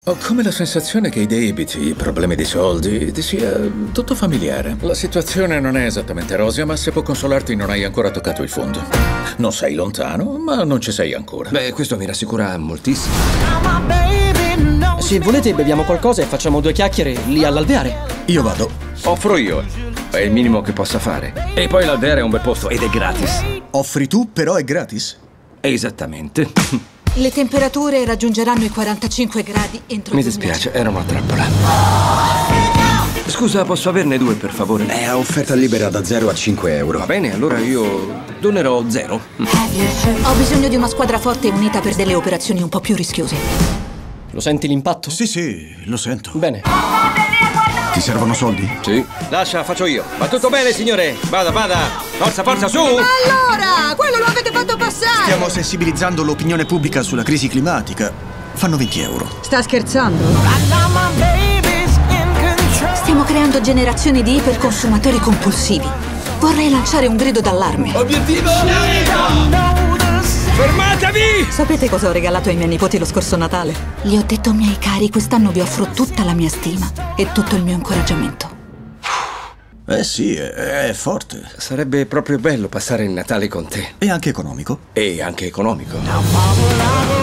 Ho come la sensazione che i debiti, i problemi di soldi, ti sia tutto familiare. La situazione non è esattamente rosea, ma se può consolarti non hai ancora toccato il fondo. Non sei lontano, ma non ci sei ancora. Beh, questo mi rassicura moltissimo. Se volete beviamo qualcosa e facciamo due chiacchiere lì all'alveare. Io vado. Offro io. È il minimo che possa fare. E poi l'alveare è un bel posto ed è gratis. Offri tu, però è gratis? Esattamente. Le temperature raggiungeranno i 45 gradi entro Mi 2 dispiace, era una trappola. Scusa, posso averne due, per favore? È a offerta libera da 0 a 5 euro. Va bene, allora io donerò 0. Ho bisogno di una squadra forte e unita per delle operazioni un po' più rischiose. Lo senti l'impatto? Sì, lo sento. Bene. Ti servono soldi? Sì. Lascia, faccio io. Va tutto bene, signore? Vada. Forza, su! Allora, quello lo avete fatto passare! Stiamo sensibilizzando l'opinione pubblica sulla crisi climatica. Fanno 20 euro. Sta scherzando? Stiamo creando generazioni di iperconsumatori compulsivi. Vorrei lanciare un grido d'allarme. Obiettivo! Fermatevi! Sapete cosa ho regalato ai miei nipoti lo scorso Natale? Gli ho detto, miei cari, quest'anno vi offro tutta la mia stima e tutto il mio incoraggiamento. Eh sì, è forte. Sarebbe proprio bello passare il Natale con te. E anche economico. E anche economico.